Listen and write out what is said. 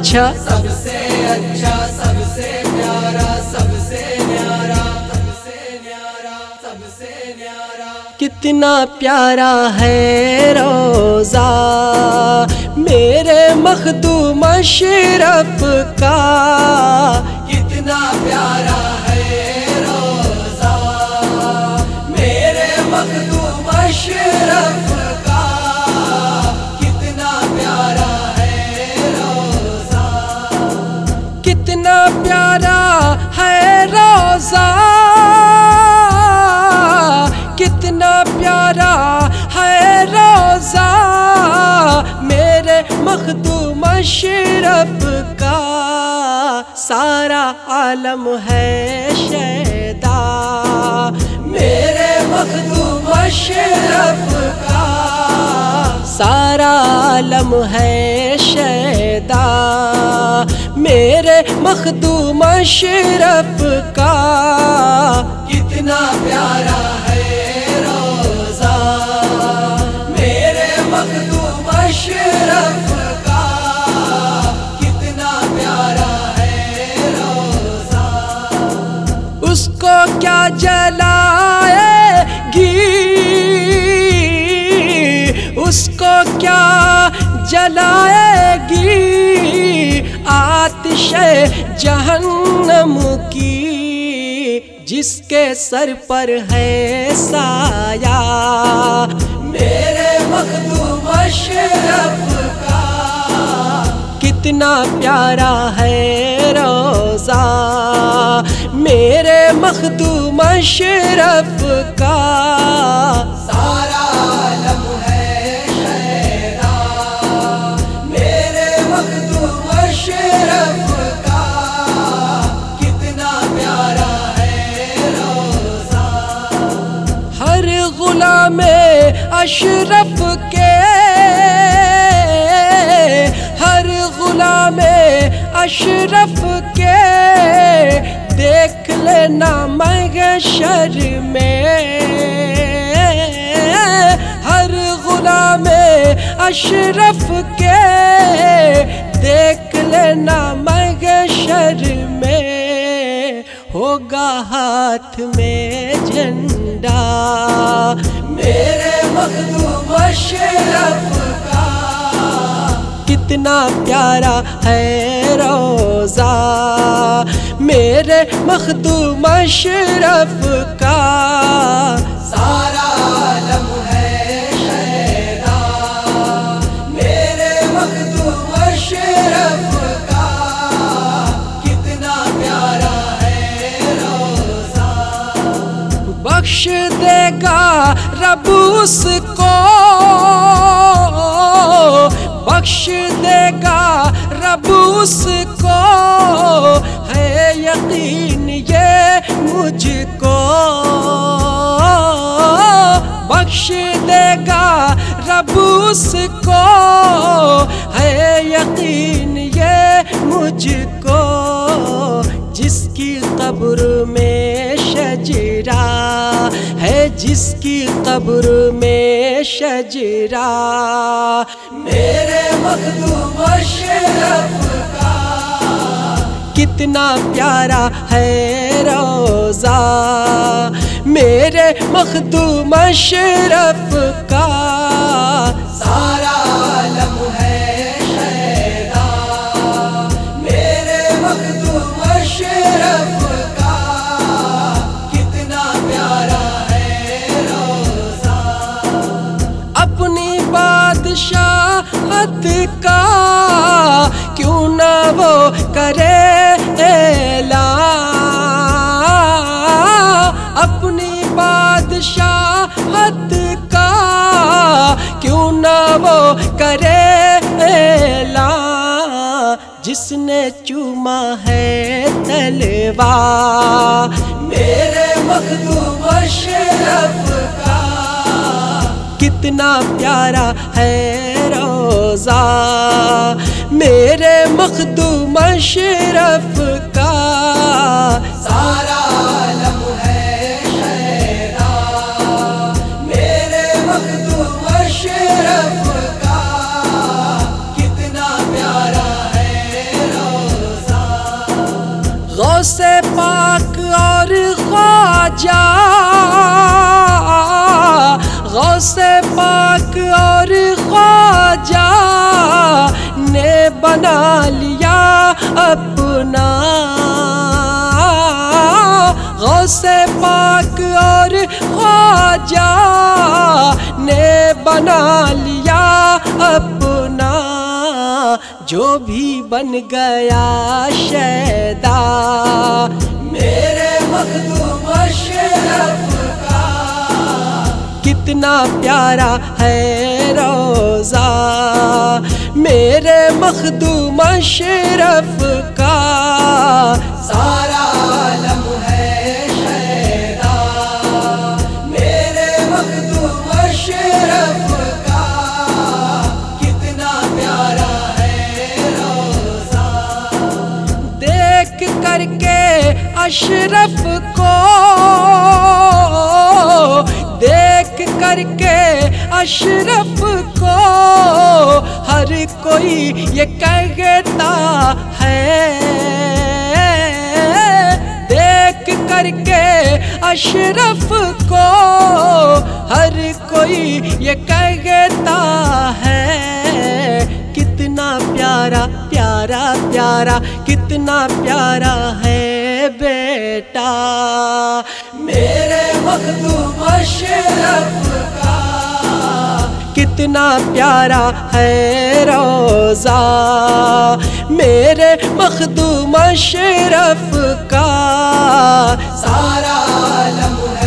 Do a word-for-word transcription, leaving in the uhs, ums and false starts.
अच्छा, सबसे अच्छा, सबसे प्यारा, सबसे न्यारा, सबसे न्यारा, सबसे न्यारा। कितना प्यारा है रोज़ा मेरे मखदूम अशरफ का। कितना प्यारा है रोज़ा मेरे मखदूम अशरफ का। कितना प्यारा है रोज़ा, कितना प्यारा है रोज़ा, कितना प्यारा है रोज़ा मेरे मखदूम अशरफ का। सारा आलम है शैदा मेरे मखदूम अशरफ का। सारा आलम है शैदा मेरे मखदूम अशरफ का। कितना प्यारा है रोज़ा मेरे मखदूम अशरफ का। कितना प्यारा है रोज़ा, उसको क्या जलाएगी, उसको क्या जलाएगी आतिशे जहन्नम की। जिसके सर पर है साया मेरे मखदूम अशरफ का। कितना प्यारा है रोज़ा मेरे मखदूम अशरफ का। सारा आलम है शैदा मेरे मखदूम अशरफ का। कितना प्यारा है रोज़ा, हर गुलाम अशरफ के, हर गुलाम अशरफ के देख लेना महशर में। हर गुलाम अशरफ के देख लेना महशर में। होगा हाथ में झंडा मेरे मखदूम अशरफ का। कितना प्यारा है रोज़ा मेरे मखदूम अशरफ का। सारा आलम है शैदा मेरे मखदूम अशरफ का। कितना प्यारा है रोज़ा, बख्श देगा रब उसको, बख्श देगा रब उसको है यकीन ये मुझको। बख्श देगा रब उसको है यकीन ये मुझको। जिसकी कब्र में शजरा है, जिसकी कब्र में शजरा मेरे मखदूम अशरफ का। कितना प्यारा है रोज़ा मेरे मखदूम अशरफ का। सारा आलम है शैदा मेरे मखदूम अशरफ का। कितना प्यारा है रोज़ा, अपनी बादशाहत का क्यों ना वो करे ऐलान। अपनी बादशाहत का क्यों ना वो करे ऐलान। जिसने चूमा है तलवा मेरे मखदूम अशरफ का। कितना प्यारा है रोज़ा मेरे मखदूम अशरफ का। सारा आलम है शैदा मेरे मखदूम अशरफ का। कितना प्यारा है गौसे पाक और ख्वाजा, गौसे पाक और ख्वाजा ने बना लिया अपना। गौसे पाक और ख्वाजा ने बना लिया अपना। जो भी बन गया शैदा मेरे मखदूम अशरफ का, कितना प्यारा है रोज़ा मेरे मखदूम अशरफ का। सारा आलम है शैदा मेरे मखदूम अशरफ का, कितना प्यारा है रोज़ा। देख करके अशरफ को, देख करके अशरफ को हर कोई ये कहता है। देख करके अशरफ को हर कोई ये कहता है। कितना प्यारा प्यारा प्यारा, कितना प्यारा है बेटा मेरे मखदूम अशरफ का, कितना प्यारा है रोज़ा मेरे मखदूम अशरफ का। सारा आलम है